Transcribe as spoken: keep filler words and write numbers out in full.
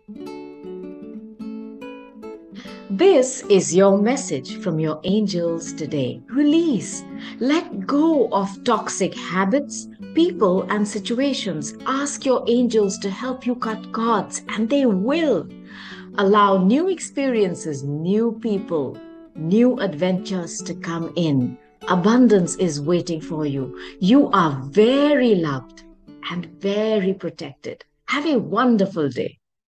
This is your message from your angels today. Release. Let go of toxic habits, people, and situations. Ask your angels to help you cut cords, and they will. Allow new experiences, new people, new adventures to come in. Abundance is waiting for you. You are very loved and very protected. Have a wonderful day.